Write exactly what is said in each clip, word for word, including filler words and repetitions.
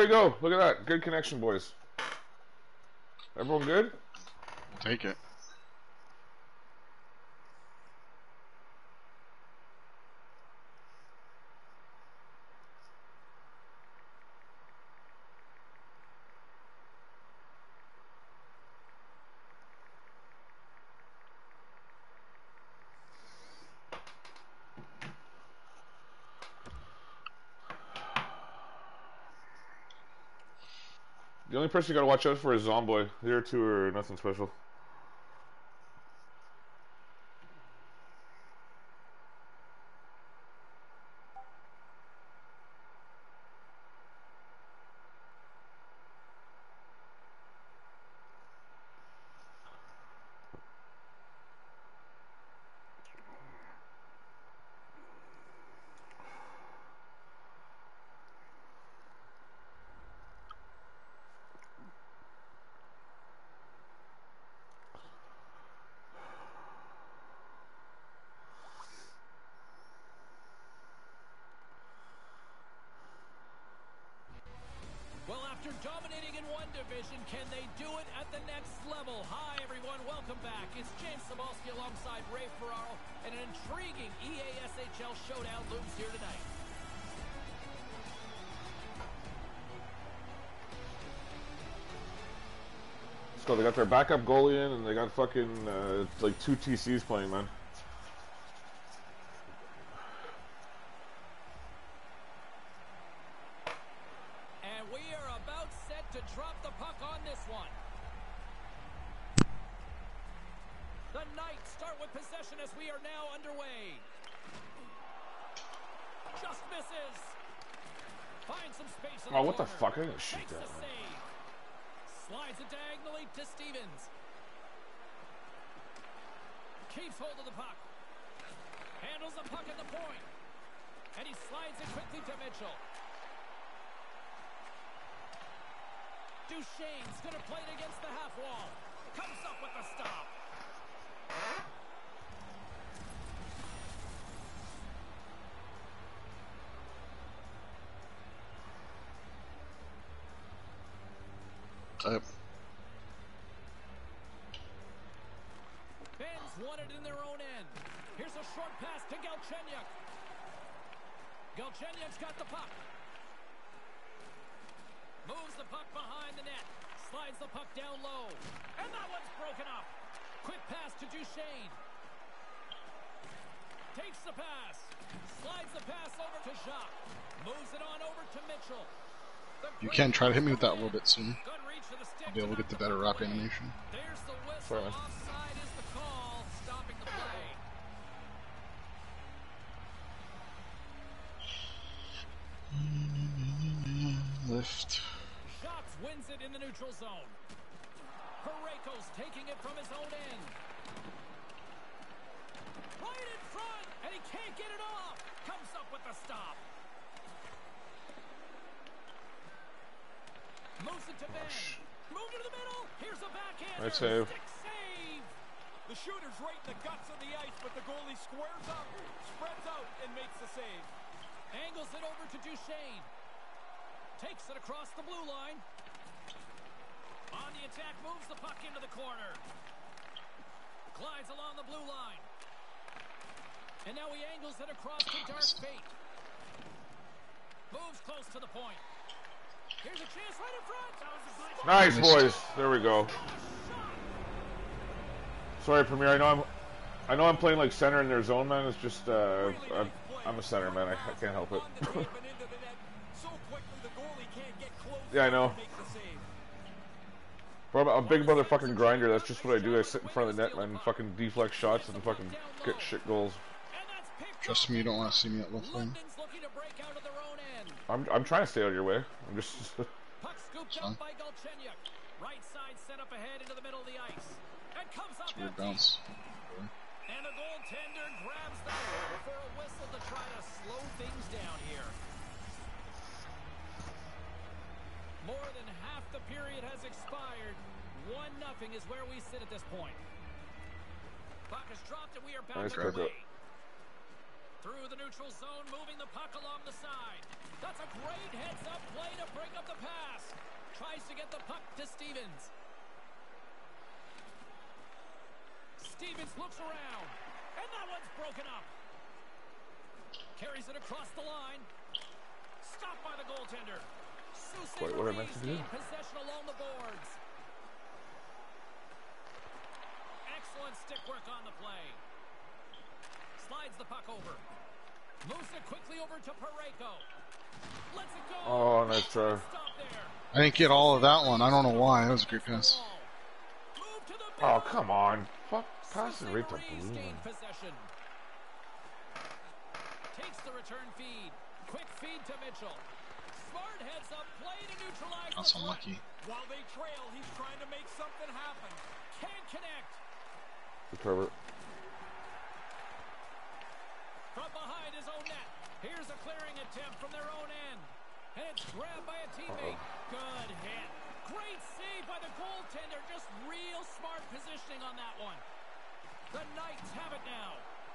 you go. Look at that. Good connection, boys. Everyone good? Take it. The only person you gotta watch out for is Zomboy. The other two are nothing special. Well, after dominating in one division, can they do it at the next level? Hi, everyone. Welcome back. It's James Cebulski alongside Ray Ferraro, and an intriguing E A S H L showdown looms here tonight. Let's go. They got their backup goalie in, and they got fucking uh, like two T Cs playing, man. To drop the puck on this one. The Knights start with possession as we are now underway. Just misses. Finds some space in the Oh, what corner. the fuck? I didn't shoot Makes that. the save. Slides it diagonally to Stevens. Keeps hold of the puck. Handles the puck at the point. And he slides it quickly to Mitchell. Duchesne's going to play it against the half wall. Comes up with the stop. Yep. Ben's won it in their own end. Here's a short pass to Galchenyuk. Galchenyuk's got the puck. Moves the puck behind the net. Slides the puck down low. And that one's broken up. Quick pass to Duchesne. Takes the pass. Slides the pass over to Jacques. Moves it on over to Mitchell. You can try to hit me with that a little bit soon. Good reach for the stick. I'll be able to get the better rock animation. There's the whistle. Sorry. Offside is the call. Stopping the play. Lift. Shots wins it in the neutral zone. Parayko's taking it from his own end. Right in front, and he can't get it off. Comes up with the stop. Moves it to Ben. Move to the middle. Here's a backhand. Right save. Save. The shooter's right in the guts of the ice, but the goalie squares up, spreads out, and makes the save. Angles it over to Duchesne. Takes it across the blue line. On the attack, moves the puck into the corner. Glides along the blue line. And now he angles it across to Dark Fate. Moves close to the point. Here's a chance right in front. That was a good Nice, boys. There we go. Sorry, Premier. I know I'm, I know I'm playing like center in their zone, man. It's just, uh, I'm, I'm a center, man. I, I can't help it. Yeah, I know. Bro, I'm a big motherfucking grinder. That's just what I do. I sit in front of the net and fucking deflect shots and fucking get shit goals. Trust me, you don't want to see me at low flame. I'm, I'm trying to stay out of your way. I'm just... Puck scooped up by Galchenyuk. Right side set up ahead into the middle of the ice. And comes up Weird empty. bounce. And the goaltender grabs that for a whistle to try to slow things down here. More than half the period has expired. One nothing is where we sit at this point. Puck is dropped and we are back Nice underway. Through the neutral zone, moving the puck along the side. That's a great heads-up play to break up the pass. Tries to get the puck to Stevens. Stevens looks around, and that one's broken up. Carries it across the line. Stopped by the goaltender. Quite what I meant to do. Possession along the boards. Excellent stick work on the play. Slides the puck over. Moves it quickly over to Parayko. Lets it go. Oh, nice try. I didn't get all of that one. I don't know why. That was a great pass. Oh, come on. Fuck, pass it right to Blue. Takes the return feed. Quick feed to Mitchell. Smart heads up play to neutralize. That's unlucky. While they trail, he's trying to make something happen. Can't connect. Recover. From behind his own net. Here's a clearing attempt from their own end. And it's grabbed by a teammate. Uh-oh. Good hit. Great save by the goaltender. Just real smart positioning on that one. The Knights have it now.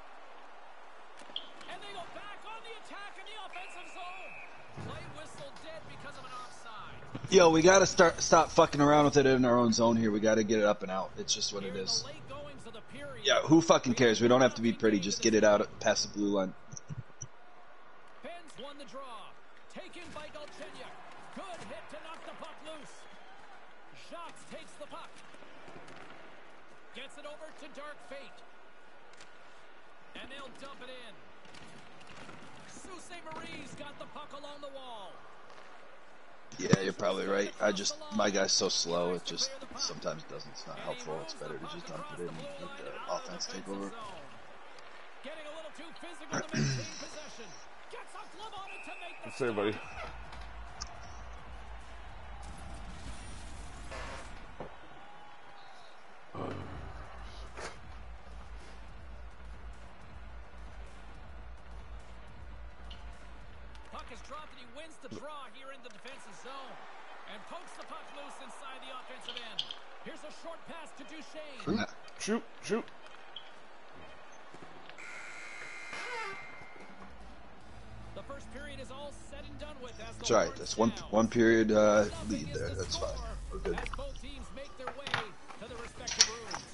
And they go back on the attack in the offensive zone. Play whistle dead because of an offside. Yo, we gotta start stop fucking around with it in our own zone here. We gotta get it up and out. It's just what it is. Yeah, who fucking cares? We don't have to be pretty. Just get it out past the blue line. Benz won the draw. Taken by Galchenyuk. Good hit to knock the puck loose. Shots takes the puck. Gets it over to Dark Fate. And they'll dump it in. Sault Ste. Marie's got the puck along the wall. Yeah, you're probably right. I just, my guy's so slow, it just sometimes doesn't. It's not helpful. It's better to just dump it in and let the offense take over. Getting a little too physical to maintain possession. Gets a glove on it to make the Good save, buddy. Puck is dropped and he wins the draw here in the defensive zone. And pokes the puck loose inside the offensive end. Here's a short pass to Duchesne. Shoot, shoot. The first period is all said and done with. As That's all right. That's one one period uh, lead there. That's fine. We're good. As both teams make their way to their respective rooms.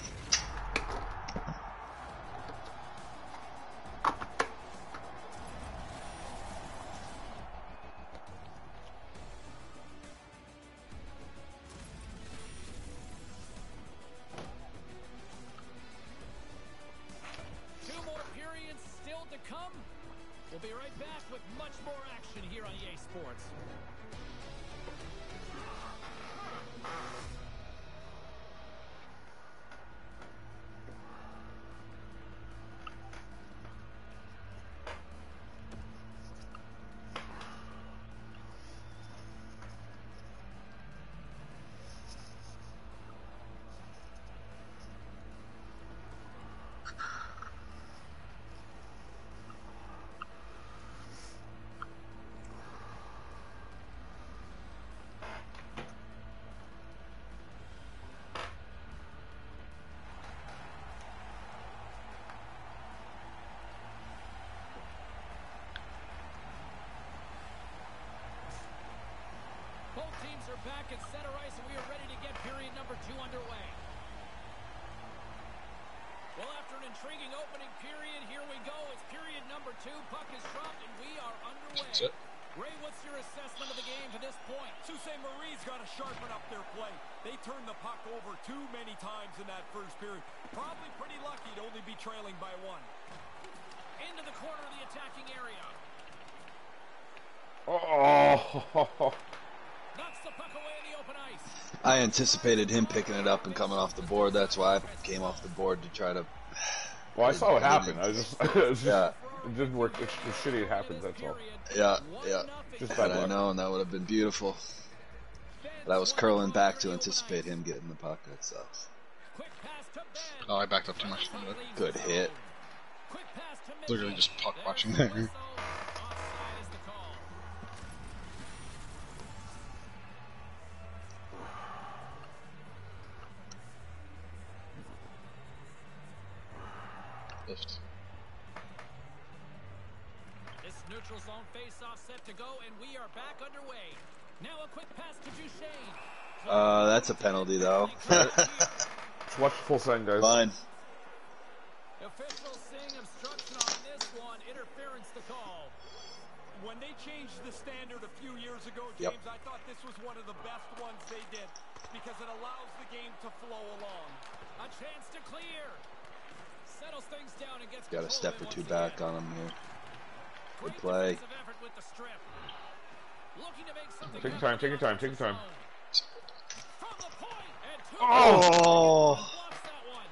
Two more periods still to come. We'll be right back with much more action here on E A Sports. Both teams are back at center ice, and we are ready to get period number two underway. Well, after an intriguing opening period, here we go. It's period number two. Puck is dropped, and we are underway. Ray, what's your assessment of the game to this point? Sault Ste. Marie's got to sharpen up their play. They turned the puck over too many times in that first period. Probably pretty lucky to only be trailing by one. Into the corner of the attacking area. Oh. Knocks the puck away in the open ice. I anticipated him picking it up and coming off the board. That's why I came off the board to try to. Well, I saw it happen. I just, it, was just Yeah. it didn't work. It's just shitty it happens. That's all. Yeah, yeah. Just But bad I luck. know, and that would have been beautiful. But I was curling back to anticipate him getting the puck. That sucks. Quick pass to Ben. Oh, I backed up too much. Good hit. Quick pass to Mitchell. Literally just puck There's watching the there. whistle. Offside is the call. Lift. neutral zone face-off set to go, and we are back underway. Now a quick pass to Duchesne. Uh, that's a penalty, though. Watch the full second, guys. Fine. Officials seeing obstruction on this one. Interference to call. When they changed the standard a few years ago, Yep. James, I thought this was one of the best ones they did because it allows the game to flow along. A chance to clear. Settles things down and gets Got a control step of or it two once back again. on him here. Good Great play. defensive effort with the strip. Looking to make something Take your happen time, take your time, take your time. From the point, and two Oh! blocks that one.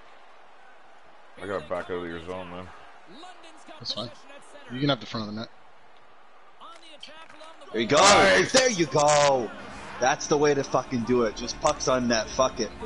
I got back out of your zone, man. London's got That's fine. possession at center. You can have the front of the net. On the attack along the There you wall. go. Nice. There you go. That's the way to fucking do it. Just pucks on net. Fuck it.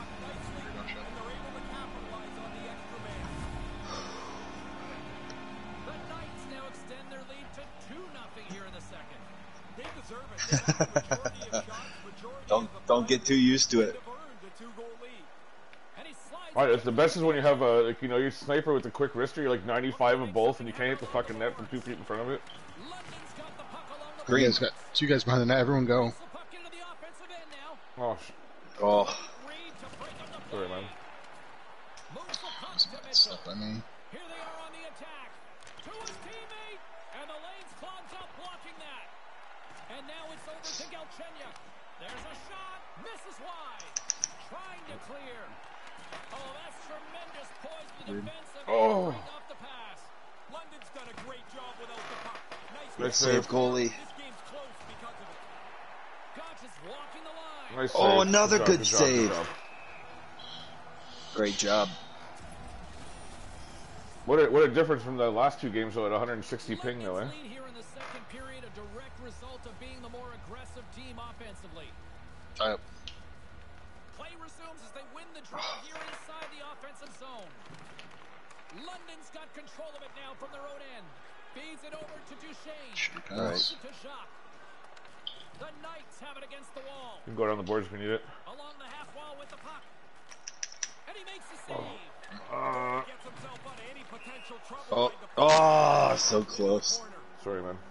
The Knights now extend their lead to two nothing here in the second. They deserve it. They have the majority of shots, majority Don't of the don't get too used to it. they've earned a two-goal lead. And he slides Alright, it's the best is when you have a, like, you know, your sniper with the quick wrister, you're like ninety-five of both, and you can't hit the fucking net from two feet in front of it. London's got the puck along the You Green. guys got two guys behind the net. Everyone go. the puck into the offensive end now. Oh, sh Oh, Reed to break up the sorry, play. man. Moves the puck to Mitchell. Stuff by me. Here they are on the attack. To his teammate. And the lane's clogged up blocking that. And now it's over to Galchenyuk. There's a shot. Misses wide. Trying to clear. Oh, that's tremendous poise to the defense of Oh. break off the pass. London's done a great job without the puck. Nice Nice save, save. goalie. This game's close because of it. Gotch is walking the line. Nice Oh, save. another job, good job, save. job. Great job. What a, what a difference from the last two games, though, at one hundred sixty ping, though, eh? London's lead here in the second period, a direct result of being the more aggressive team offensively. Tie up. Play resumes as they win the draw here inside the offensive zone. London's got control of it now from their own end. Feeds it over to Duchesne. Shoot All right. pass. To Jacques. The Knights have it against the wall. You can go down the boards if you need it. Along the half wall with the puck. And he makes the save. Uh, Gets himself out of any potential trouble. Oh, by the oh, so close. corner. sorry, man.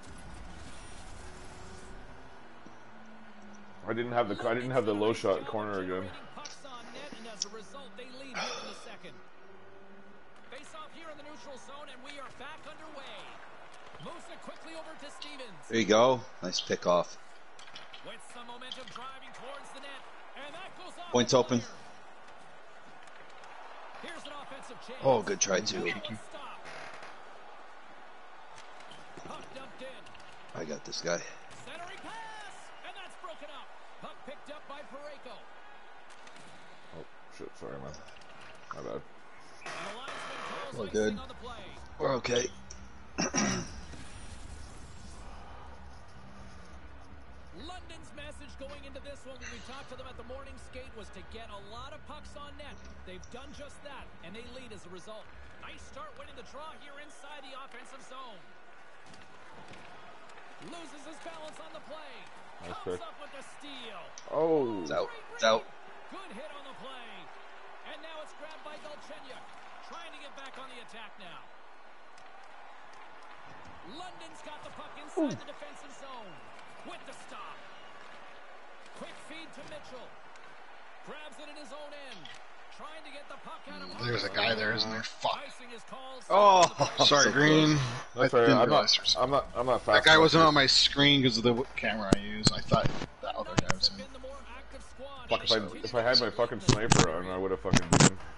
I didn't have the I didn't have the low shot corner again. Pucks on net, and as a result, they lead here in the second. Face off here in the neutral zone, and we are back underway. Moves it quickly over to Stevens. There you go. Nice pick off. With some momentum driving towards the net, and that goes off. Points the open. player. Here's an offensive chance. Oh, good try too. Now a stop. Puck dumped in. I got this guy. Centering pass, and that's broken up. Puck picked up by Parayko. Oh shit, sorry, man. My bad. And the linesman calls We're icing good. on the play. We're okay. London's message going into this one when we talked to them at the morning skate was to get a lot of pucks on net. They've done just that, and they lead as a result. Nice start winning the draw here inside the offensive zone. Loses his balance on the play. Nice Comes pick. up with the steal. Oh, It's out. Great It's out. read. Good hit on the play. And now it's grabbed by Galchenyuk. Trying to get back on the attack now. London's got the puck inside the defensive zone. With the stop. Quick feed to Mitchell. Grabs it in his own end. Trying to get the puck out of There's a guy there, isn't there? Fuck. Icing is called. Oh, Sorry, so Green. that's I right. didn't I'm realize not, there's- I'm not. I'm not fast. That guy enough wasn't to- on my screen because of the w- camera I use. I thought that other guy was in. Been the more active squad. Fuck, if I if I had my fucking sniper on, I would have fucking beat him.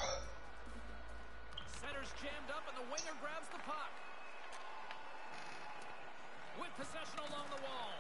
Center's jammed up and the winger grabs the puck. With possession along the wall.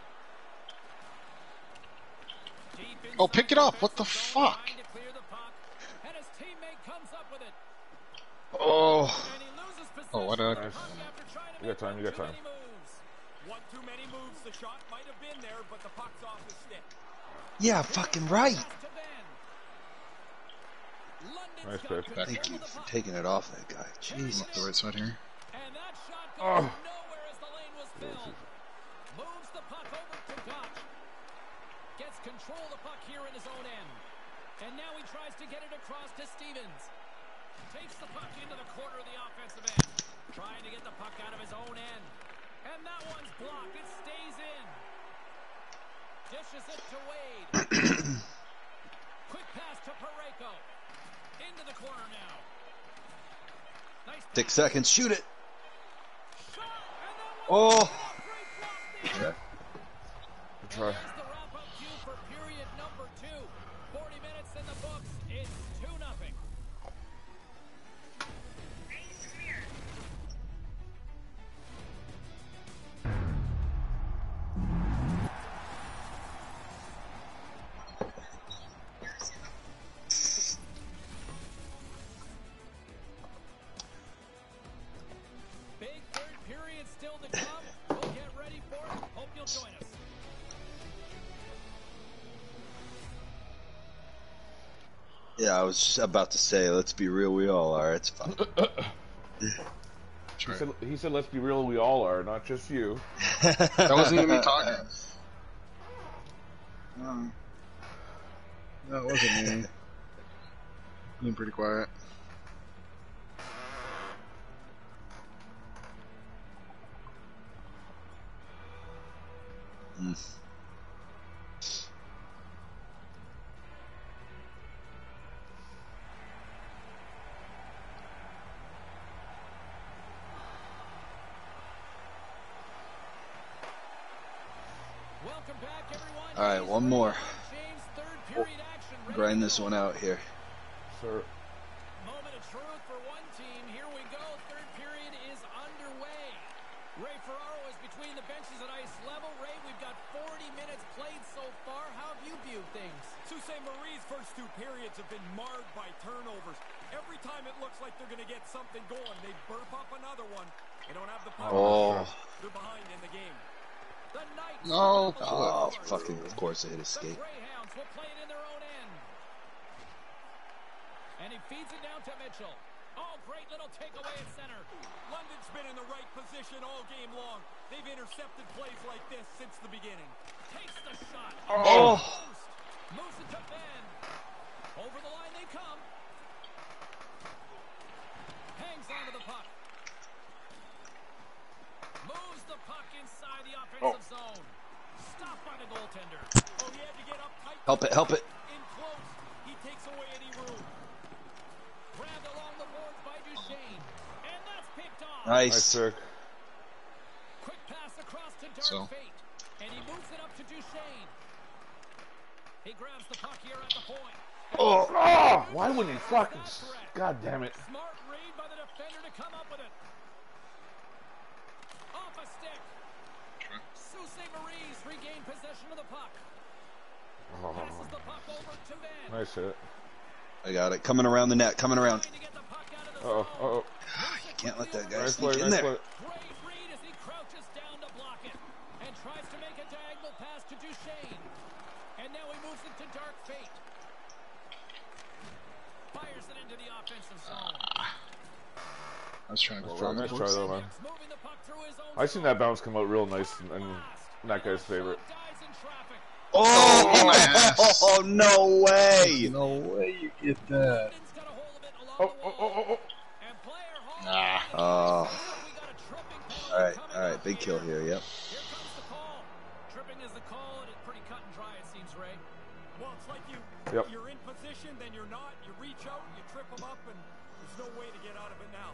Deep Oh, inside pick it the up. What the defensive zone, fuck? trying to clear the puck. And his teammate comes up with it. Oh. And he loses possession Oh, what of a- the Nice. puck after trying to You got make time, one you got too time. many moves. One too many moves. The shot might have been there, but the puck's off his stick. Yeah, fucking right. Pass to Ben. London's Nice got pick. control Thank of you the for puck. taking it off that guy. Jeez. Up the right side here. And that shot Oh. goes nowhere as the lane was filled. Moves the puck over to Gotch. Gets control of the puck here in his own end. And now he tries to get it across to Stevens. Takes the puck into the corner of the offensive end. Trying to get the puck out of his own end. And that one's blocked. It stays in. Dishes it to Wade. Quick pass to Parayko. Into the corner now. Nice Six seconds. Shoot it. shot. And that Oh. one's great block there. Yeah. Good try. There's the wrap-up cue for period number two. forty minutes in the books. It's two nothing. Big third period still to come. We'll get ready for it. Hope you'll join us. Yeah, I was just about to say, let's be real, we all are. It's fine. He said, he said, let's be real, we all are, not just you. That wasn't even me talking. No. That wasn't me. Being pretty quiet. Mm. Welcome back, everyone. All right, one more. James, third period action. Ready Grind to this go. one out here. Sir. Moment of truth for one team. Here we go. Third period is underway. Ray Ferraro is between the benches at ice level. Ray, we've got forty minutes played so far. How have you viewed things? Sault Ste. Marie's first two periods have been marred by turnovers. Every time it looks like they're going to get something going, they burp up another one. They don't have the power. Oh. They're behind in the game. The Knights. No. Oh, fucking, of course it hit The escape. Greyhounds will play it in their own end. And he feeds it down to Mitchell. Oh, great little takeaway at center. London's been in the right position all game long. They've intercepted plays like this since the beginning. Takes the shot. Oh. Moves it to Ben. Over the line they come. Hangs onto the puck. Moves the puck inside the offensive zone. Stopped by the goaltender. Oh, he had to get up tight. Help it, help it. In close. He takes away any room. Grabbed along the boards by Duchesne. And that's picked off. Nice, Nice. sir. Quick pass across to Dark So. Fate. And he moves it up to Duchesne. He grabs the puck here at the point. Oh, oh, why wouldn't he fucking... s- God damn it. Smart read by the defender to come up with it. Off a stick. Sault Ste. Marie's regain possession of the puck. Passes Oh, the puck over to Van. nice hit. I got it. Coming around the net, coming around. Trying to get the puck out of the Uh-oh, zone. uh-oh. You can't let that guy Nice sneak play, in nice there. play. Great read as he crouches down to block it. And tries to make a diagonal pass to Duchesne. And now he moves it to Dark Fate. Fires it into the offensive zone. I was trying to go Nice try, around the nice try course. though, man. Moving the puck through his own I seen that bounce come out real nice and, and that guy's favorite. Dies in traffic. Oh, my ass. oh, no way. No way you get that. London's got a hold of it along Oh, the oh, wall. oh, oh, oh. And player Hall. Nah. Oh. We got a tripping penalty All right, coming all right. up Big here. kill here, yep. Here comes the call. Tripping is the call, and it's pretty cut and dry, it seems, Ray. Well, it's like you, Yep. you're in position, then you're not. You reach out, you trip them up, and there's no way to get out of it now.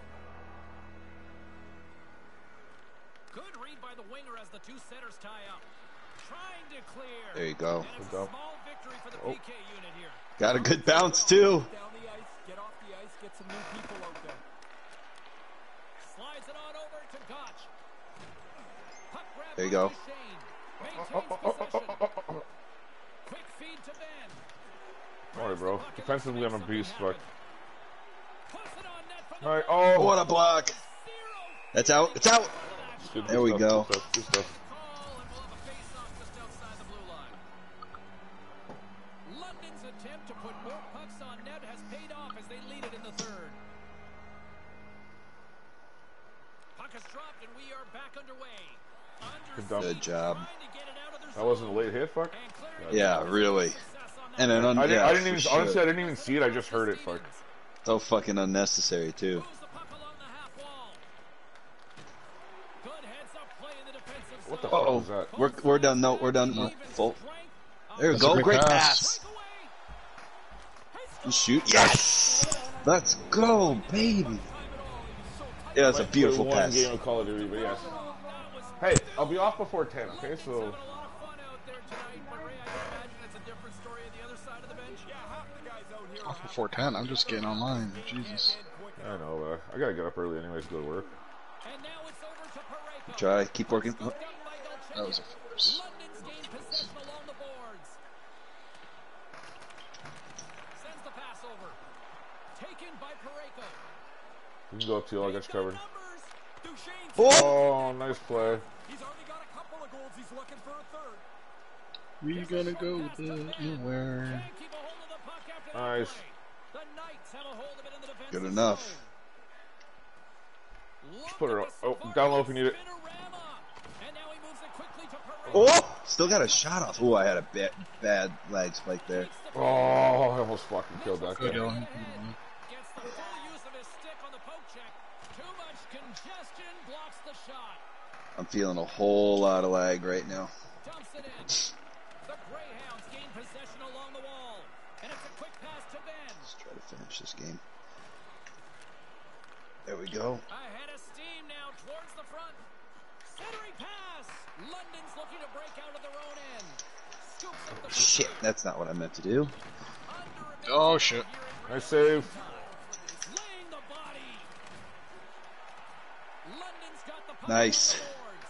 Good read by the winger as the two setters tie up. Trying to clear. There you go. And it's Good a job. small victory for the Oh. P K unit here. Got a good bounce, too. Down the ice, get off the ice, get some new people out there. Slides it on over to Gotch. Puck grab There you by go. Duchesne. Maintains possession. Quick feed to Ben. Sorry, bro. Defensively, I'm a beast, but... Puts it on net from the Alright, point. oh! What a block. Zero That's out. It's out. Good, There good we stuff, go. Good stuff, good stuff. Call, and we'll have a face-off just outside the blue line. London's attempt to put more pucks on net has paid off as they lead it in the third. Puck is dropped, and we are back underway. Under Good dump. Good job. trying to get it out of their That wasn't a zone. late hit, fuck? And clearing Yeah, it. really. Success on that And an one. un- I didn't, yeah, I didn't for even, sure. honestly, I didn't even see it, I just heard it, fuck. So fucking unnecessary, too. Moves the puck along the half wall. Good head What the Uh fuck oh, was that? we're we're done. No, we're done. No, full. There we That's a go. great Great pass. pass. You shoot. Yes. Let's go, baby. Yeah, it's a Might beautiful play one pass. game of Call of Duty, but yes. Hey, I'll be off before ten, okay? So, Off before ten. I'm just getting online. Jesus. I know, uh, I gotta get up early anyways to go to work. Try. Keep working. Oh, That was a force. London's gained possession along the boards. Sends the pass over. Taken by Parayko. You can go up to you, I got you covered. oh. Oh, nice play. He's already got a couple of goals. He's looking for a third. We gonna go nowhere. Can't keep a hold of the puck after that Nice. play. The Knights have a hold of it in the defensive Good enough. zone. Just put her Look up. at Oh, the down low if you need it. spinorama. And now he moves it quickly to Parayko. Oh, still got a shot off. Oh, I had a bad bad lag spike there. Oh, I almost fucking killed that Good guy. going. Gets the full use of his stick on the poke check. Too much congestion blocks the shot. I'm feeling a whole lot of lag right now. Dumps it in. The Greyhounds gain possession along the wall. And it's a quick pass to Ben. Let's try to finish this game. There we go. Ahead of steam now towards the front. Centering pass. London's looking to break out of their own end. Scoops up the Shit, that's not what I meant to do. under a minute Oh shit. Nice save. laying the body. London's got the puck Nice. on the boards.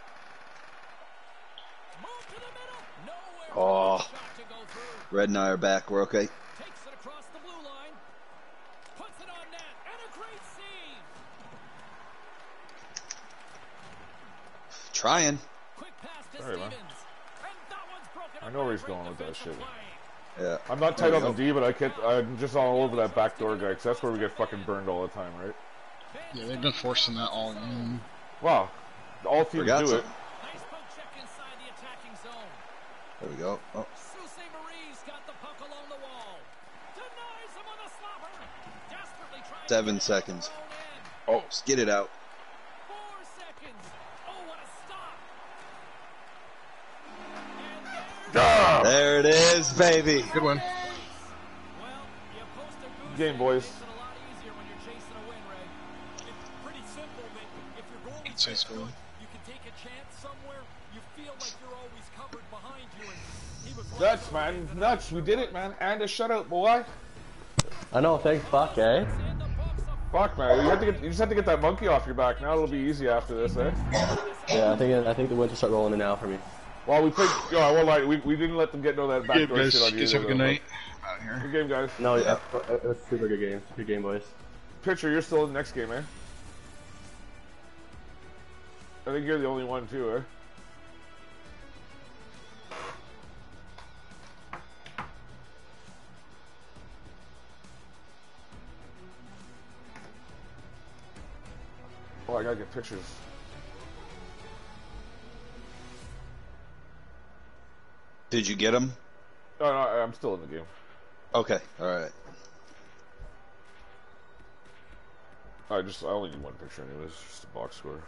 Move to the middle. Nowhere Oh. for the shot to go through. Red and I are back. We're okay. Takes it across the blue line. Puts it on net. And a great save. Trying. Quick pass to Sorry, man. Stevens. And that one's broken I up know where by he's a going great with that defensive shit. play. Yeah. I'm not There tight we on the go. D, but I can't, I'm just all over that backdoor guy, because that's where we get fucking burned all the time, right? Yeah, they've been forcing that all game. Wow. All teams Forgot do it. something. Nice poke check inside the attacking zone. There we go. Oh, Sault Ste. Marie's got the puck along the wall. Denies him with a slapper. Desperately trying Seven to get it to seconds. their own end. oh, let's get it out. Four seconds. Oh, what a stop. And Ah! There it is, baby. Good one. well, you post a boost Game, and boys. it makes it a lot easier when you're chasing a win, Ray. It's pretty simple that if your goalie's It's his that goal. good, you can take a chance somewhere. You feel like you're always covered behind you. And he was right Nuts, there. man. Nuts. We did it, man. And a shutout, boy. I know, thanks, fuck, eh? And the Bucks up Fuck, man. You, have to get, you just have to get that monkey off your back. Now it'll be easy after this, eh? Yeah, I think I think the wins will start rolling in now for me. Well, we played. Yo, I won't lie. We, we didn't let them get no that Good backdoor guys. shit on you. Guys have a good though, night. I'm out but- here. Good game, guys. No, yeah, it was a super good game. Good game, boys. Pitcher, you're still in the next game, eh? I think you're the only one, too, eh? Oh, I gotta get pictures. Did you get him? No, no, I'm still in the game. Okay. All right. I just, I only need one picture anyways, just a box score.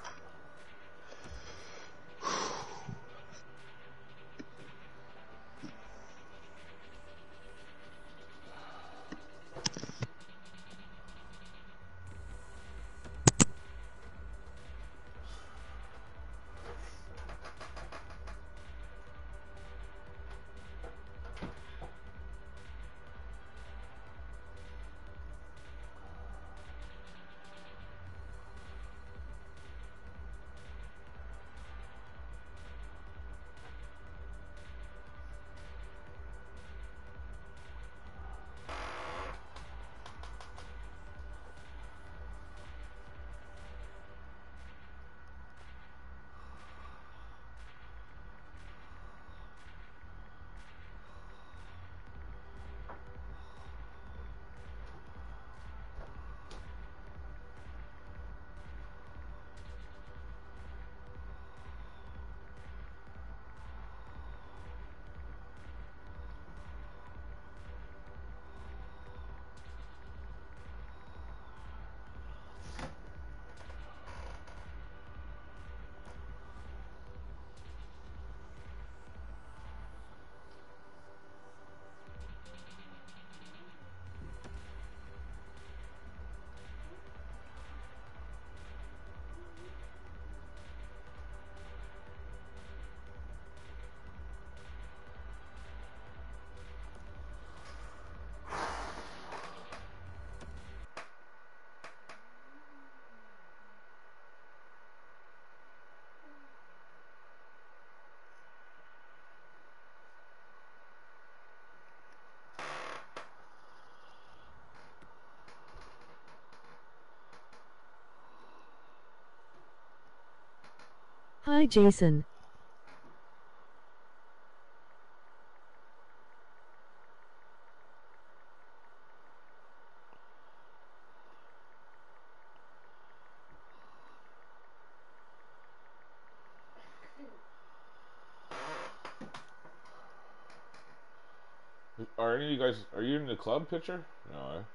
Hi Jason. Are any of you guys, are you in the club picture? No, eh?